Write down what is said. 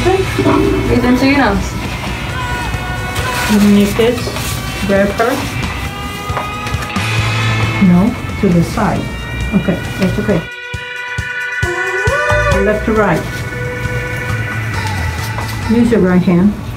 Okay. Give them to your nose. Give me a kiss. Grab her. No, to the side. Okay, that's okay. Left to right. Use your right hand.